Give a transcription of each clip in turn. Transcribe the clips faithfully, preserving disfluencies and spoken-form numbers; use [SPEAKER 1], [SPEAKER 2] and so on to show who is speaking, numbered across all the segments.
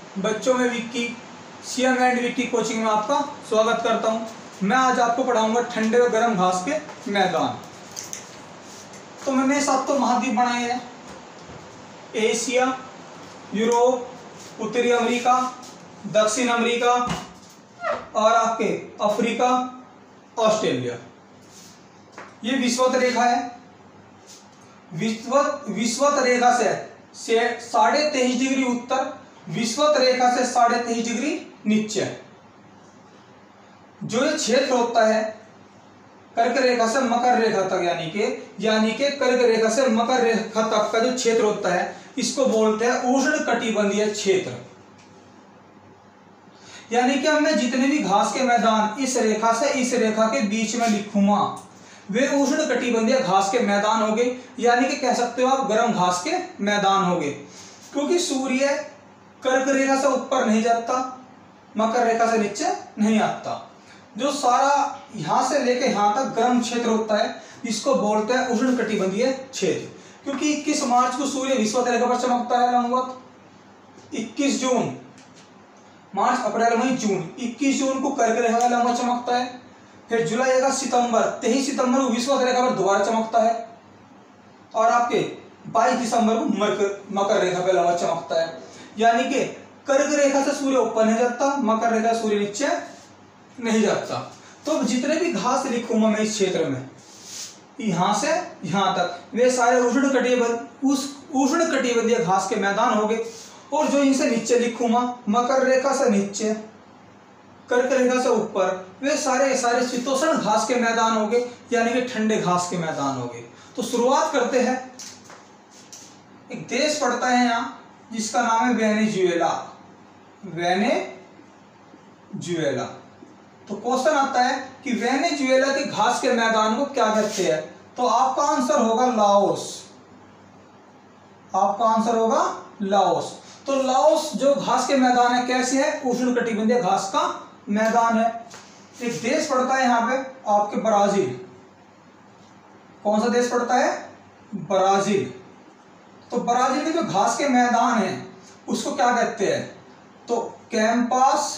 [SPEAKER 1] बच्चों में Vicky CM and Vicky coaching में आपका स्वागत करता हूं। मैं आज आपको पढ़ाऊंगा ठंडे और गर्म घास के मैदान। तो मैंने सात तो महाद्वीप बनाए हैं, एशिया, यूरोप, उत्तरी अमेरिका, दक्षिण अमेरिका और आपके अफ्रीका, ऑस्ट्रेलिया। ये विषुवत रेखा है। विषुवत विषुवत रेखा से साढ़े तेईस डिग्री उत्तर, विषुवत रेखा से साढ़े तेईस डिग्री नीचे। जो ये क्षेत्र होता है कर्क रेखा से मकर रेखा तक, यानी कि यानी कि कर्क रेखा से मकर रेखा तक का जो क्षेत्र होता है, इसको बोलते हैं उष्ण कटिबंधीय क्षेत्र। यानी कि अब मैं जितने भी घास के मैदान इस रेखा से इस रेखा के बीच में लिखूंगा वे उष्ण कटिबंधीय घास के मैदान हो गए, यानी कि कह सकते हो आप गर्म घास के मैदान हो गए। क्योंकि सूर्य कर्क रेखा से ऊपर नहीं जाता, मकर रेखा से नीचे नहीं आता। जो सारा यहां से लेके यहां तक गर्म क्षेत्र होता है, इसको बोलते हैं उष्ण कटिबंधीय क्षेत्र। क्योंकि इक्कीस मार्च को सूर्य विषुवत रेखा पर चमकता है लंबवत। इक्कीस जून, मार्च, अप्रैल, मई, जून, इक्कीस जून को कर्क रेखा का लंबवत चमकता है। फिर जुलाई, अगस्त, सितंबर, तेईस सितंबर को विषुवत रेखा पर दोबारा चमकता है। और आपके बाईस दिसंबर को मकर मकर रेखा पर लंबवत चमकता है। यानी कि कर्क रेखा से सूर्य ऊपर नहीं जाता, मकर रेखा से सूर्य नीचे नहीं जाता। तो जितने भी घास लिखूंगा मैं इस क्षेत्र में, यहां से यहां तक, वे सारे उष्ण कटिबंध उस उष्ण कटिबंधीय घास के मैदान हो गए। और जो इनसे नीचे लिखूंगा, मकर रेखा से नीचे, कर्क रेखा से ऊपर, वे सारे सारे शीतोष्ण घास के मैदान हो गए, यानी कि ठंडे घास के मैदान हो गए। तो शुरुआत करते हैं। एक देश पड़ता है यहाँ जिसका नाम है वेनेजुएला। वेनेजुएला। तो क्वेश्चन आता है कि वेनेजुएला के घास के मैदान को क्या कहते हैं? तो आपका आंसर होगा लाओस। आपका आंसर होगा लाओस। तो लाओस जो घास के मैदान है कैसे है? उष्ण कटिबंधीय घास का मैदान है। एक देश पड़ता है यहाँ पे आपके ब्राजील। कौन सा देश पड़ता है? ब्राजील। तो ब्राजील के जो घास के मैदान है उसको क्या कहते हैं? तो कैंपास,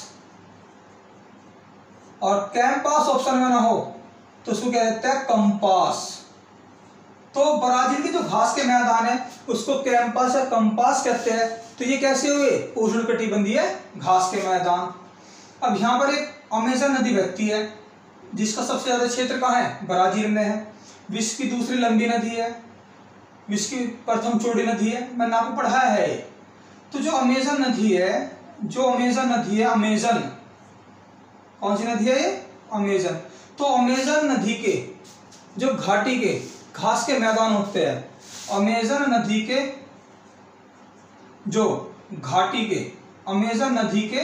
[SPEAKER 1] और कैंपास ऑप्शन में ना हो तो उसको क्या कहते हैं? कंपास। तो ब्राजील के जो घास के मैदान है उसको कैंपास या कंपास कहते हैं। तो ये कैसे हुए? उष्ण कटिबंधीय घास के मैदान। अब यहाँ पर एक अमेजन नदी बहती है जिसका सबसे ज्यादा क्षेत्र कहाँ है? ब्राजील में है। विश्व की दूसरी लंबी नदी है, विश्व की प्रथम चौड़ी नदी है, मैंने आपको पढ़ाया है। तो जो अमेजन नदी है, जो अमेजन नदी है, अमेजन कौन सी नदी है ये? अमेजन। तो अमेजन नदी के जो घाटी के घास के मैदान होते हैं, अमेजन नदी के जो घाटी के अमेजन नदी के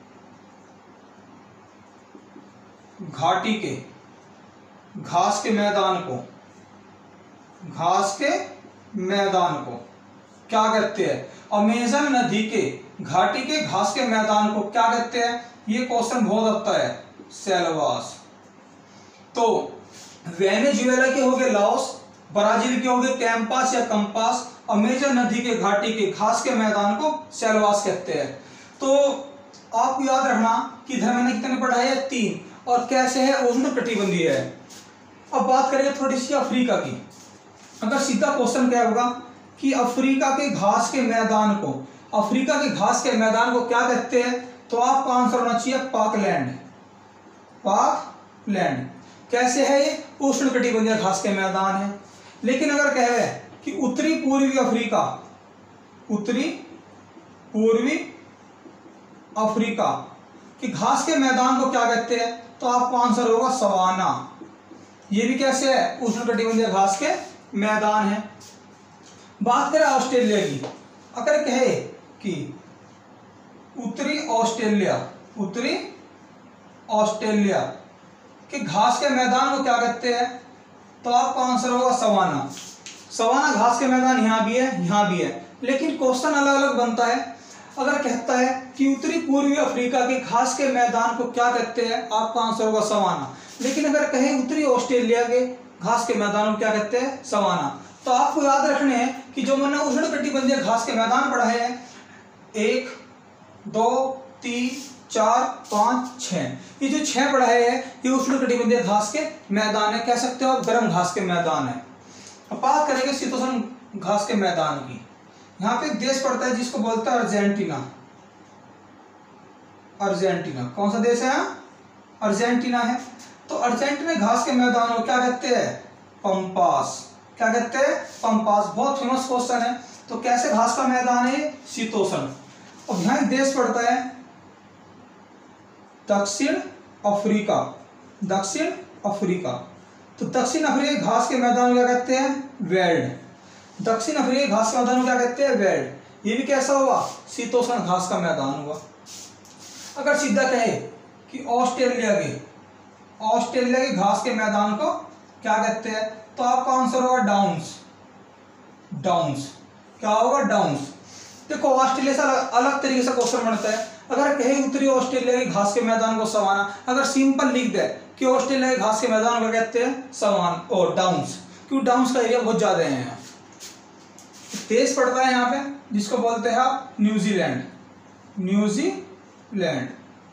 [SPEAKER 1] घाटी के घास के मैदान को घास के मैदान को क्या कहते हैं? अमेजन नदी के घाटी के घास के मैदान को क्या कहते हैं? ये क्वेश्चन बहुत आता है, सेल्वास। तो वेनेजुएला के हो गए लाओस, ब्राजील के हो गए कैंपास या कंपास, अमेजन नदी के घाटी के घास के मैदान को सेल्वास कहते हैं। तो आपको याद रखना कि इधर मैंने कितने पढ़ाए हैं? तीन। और कैसे है? उष्ण कटिबंधीय है। अब बात करेंगे थोड़ी सी अफ्रीका की। अगर सीधा क्वेश्चन क्या होगा कि अफ्रीका के घास के मैदान को अफ्रीका के घास के मैदान को क्या कहते हैं? तो आपका आंसर होना चाहिए पाकलैंड। पाकलैंड। कैसे है ये? उष्ण कटिबंधीय घास के मैदान है। लेकिन अगर कहे कि उत्तरी पूर्वी अफ्रीका, उत्तरी पूर्वी अफ्रीका कि घास के मैदान को क्या कहते हैं? तो आपका आंसर होगा सवाना। ये भी कैसे है? उष्ण कटिबंधीय घास के मैदान है। बात करें ऑस्ट्रेलिया की। अगर कहे कि उत्तरी ऑस्ट्रेलिया उत्तरी ऑस्ट्रेलिया के घास के मैदान को क्या कहते हैं? तो आपका आंसर होगा सवाना। सवाना घास के मैदान यहां भी है, यहां भी है, लेकिन क्वेश्चन अलग अलग बनता है। अगर कहता है कि उत्तरी पूर्वी अफ्रीका के घास के मैदान को क्या कहते हैं? आपका आंसर होगा सवाना। लेकिन अगर कहें उत्तरी ऑस्ट्रेलिया के घास के मैदान को क्या कहते हैं? सवाना। तो आपको याद रखने हैं कि जो मैंने उष्ण कटिबंधीय घास के मैदान पढ़ाए हैं, एक, दो, तीन, चार, पाँच, छः। ये जो छह पड़ा है ये उष्णकटिबंधीय घास के मैदान है, कह सकते हो आप गर्म घास के मैदान है। अब बात करेंगे शीतोष्ण घास के मैदान की। यहाँ पे एक देश पड़ता है जिसको बोलते हैं अर्जेंटीना। अर्जेंटीना कौन सा देश है? यहाँ अर्जेंटीना है। तो अर्जेंटीना घास के मैदान को क्या कहते हैं? पंपास। क्या कहते हैं? पंपास। बहुत फेमस क्वेश्चन है। तो कैसे घास का मैदान है? शीतोष्ण। अब यहाँ एक देश पड़ता है दक्षिण अफ्रीका। दक्षिण अफ्रीका। तो दक्षिण अफ्रीका घास के मैदान को क्या कहते हैं? वेल्ड। दक्षिण अफ्रीका घास के मैदान को क्या कहते हैं? वेल्ड। ये भी कैसा हुआ? शीतोष्ण घास का मैदान हुआ। अगर सीधा कहे कि ऑस्ट्रेलिया के ऑस्ट्रेलिया के घास के मैदान को क्या कहते हैं, तो आपका आंसर होगा डाउन्स। डाउन्स क्या होगा? डाउन्स। देखो ऑस्ट्रेलिया से अलग, अलग तरीके से क्वेश्चन बनता है। अगर कहे उत्तरी ऑस्ट्रेलिया के घास के मैदान को सवाना, अगर सिंपल लिख दे कि ऑस्ट्रेलिया के घास के मैदान को कहते हैं सवान और डाउन्स, क्योंकि डाउन्स का एरिया बहुत ज्यादा है। यहाँ देश पड़ता है यहाँ पे जिसको बोलते हैं आप न्यूजीलैंड। न्यूजीलैंड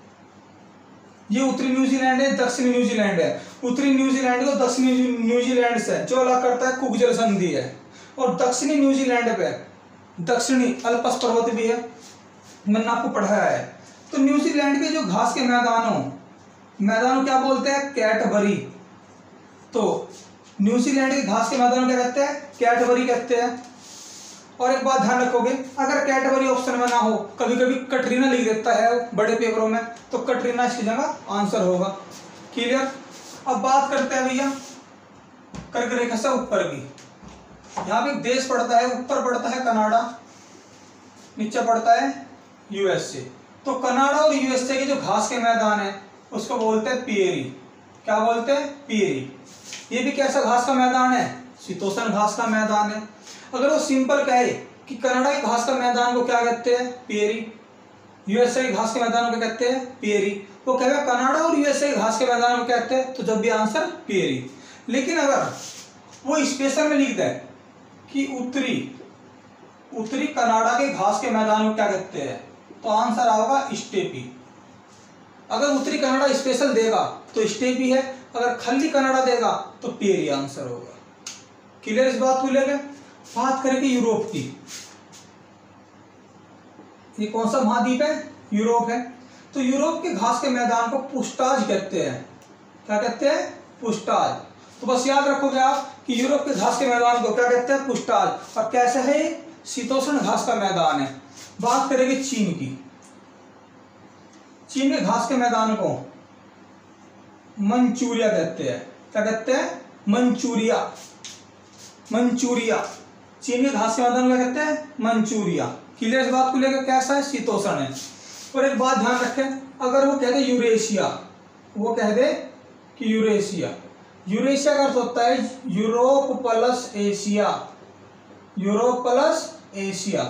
[SPEAKER 1] ये उत्तरी न्यूजीलैंड है, दक्षिणी न्यूजीलैंड है। उत्तरी न्यूजीलैंड को दक्षिणी न्यूजीलैंड से जो अलग करता है कुक जल संधि है। और दक्षिणी न्यूजीलैंड पे दक्षिणी अल्पस पर्वत भी है, मैंने आपको पढ़ाया है। तो न्यूजीलैंड के जो घास के मैदानों मैदानों क्या बोलते हैं? कैटबरी। तो न्यूजीलैंड के घास के मैदानों क्या कहते हैं? कैटबरी कहते हैं। और एक बात ध्यान रखोगे, अगर कैटबरी ऑप्शन में ना हो, कभी कभी कटरीना लिख देता है बड़े पेपरों में, तो कटरीना इसकी जगह आंसर होगा। क्लियर? अब बात करते हैं भैया कर्क रेखा से ऊपर की। यहाँ पे एक देश पड़ता है, ऊपर पड़ता है कनाडा, नीचे पड़ता है यूएसए। तो कनाडा और यूएसए के जो घास के मैदान है उसको बोलते हैं पिएरी। क्या बोलते हैं? पिएरी। ये भी कैसा घास का मैदान है? शीतोष्ण घास का मैदान है। अगर वो सिंपल कहे कि कनाडा के घास का मैदान को क्या कहते हैं? पिएरी। यूएसए के घास के मैदान को कहते हैं पिएरी। वो कहेगा कनाडा और यूएसए के घास के मैदान को कहते हैं, तो जब भी आंसर पिएरी। लेकिन अगर वो स्पेशल में लिख दे कि उत्तरी उत्तरी कनाडा के घास के मैदान को क्या कहते हैं, तो आंसर आएगा स्टेपी। अगर उत्तरी कनाडा स्पेशल देगा तो स्टेपी है, अगर खाली कनाडा देगा तो पिएरी आंसर होगा। क्लियर इस बात को लेकर? बात करेंगे यूरोप की। ये कौन सा महाद्वीप है? यूरोप है। तो यूरोप के घास के मैदान को पुष्टाज कहते हैं। क्या कहते हैं? पुष्टाज। तो बस याद रखोगे आप कि यूरोप के घास के मैदान को क्या कहते हैं? पुष्टाज। और कैसे है? शीतोष्ण घास का मैदान है। बात करेंगे चीन की। चीन के घास के मैदान को मंचूरिया कहते हैं। क्या कहते हैं? मंचूरिया। मंचूरिया। चीन के घास के मैदान को क्या कहते हैं? मंचूरिया। क्लियर इस बात को लेकर? कैसा है? शीतोष्ण है। और एक बात ध्यान रखें, अगर वो कह दे यूरेशिया, वो कह दे कि यूरेशिया, यूरेशिया का अर्थ होता है Europe plus Asia. Europe plus Asia.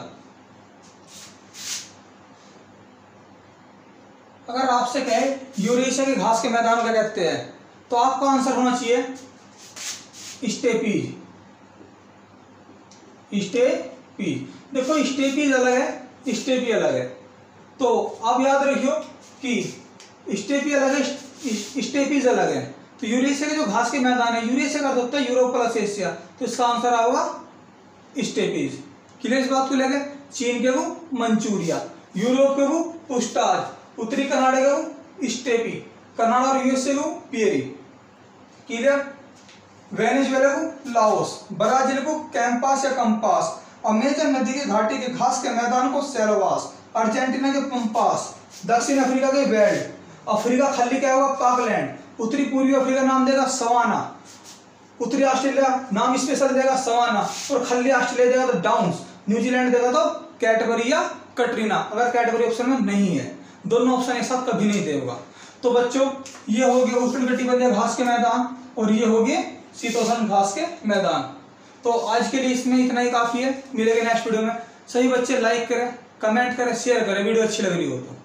[SPEAKER 1] अगर आपसे कहे यूरेशिया के घास के मैदान क्या कहते हैं, तो आपका आंसर होना चाहिए स्टेपीज। स्टेपीज। देखो स्टेपीज अलग है, स्टेपी अलग है। तो आप याद रखियो कि स्टेपी अलग है, स्टेपीज अलग है। तो यूरेशिया के जो घास के मैदान है, यूरेशिया का अर्थ होता है यूरोप प्लस एशिया, तो इसका आंसर आएगा स्टेपीज। क्लियर इस बात को लेकर? चीन के वो मंचूरिया, यूरोप के वो पुष्टाज, उत्तरी कनाडा का वो स्टेपी, कनाडा और यूएसए को पिएरी। क्लियर? वेनेजुएला को लाओस, ब्राजील को कैंपास या कंपास, अमेजन नदी के घाटी के घास के मैदान को सेलवास, अर्जेंटीना के पंपास, दक्षिण अफ्रीका के वेल्ड, अफ्रीका खाली क्या होगा? पाकलैंड, उत्तरी पूर्वी अफ्रीका नाम देगा सवाना, उत्तरी ऑस्ट्रेलिया नाम स्पेशल देगा सवाना, और खाली ऑस्ट्रेलिया देगा तो डाउन्स, न्यूजीलैंड देगा तो कैटबरी या कटरीना। अगर कैटबरी ऑप्शन में नहीं है, दोनों ऑप्शन एक साथ कभी नहीं देगा। तो बच्चों ये हो गए उष्णकटिबंधीय घास के मैदान और ये हो गए शीतोष्ण घास के मैदान। तो आज के लिए इसमें इतना ही काफी है। मिलेंगे नेक्स्ट वीडियो में। सभी बच्चे लाइक करें, कमेंट करें, शेयर करें वीडियो अच्छी लग रही हो तो।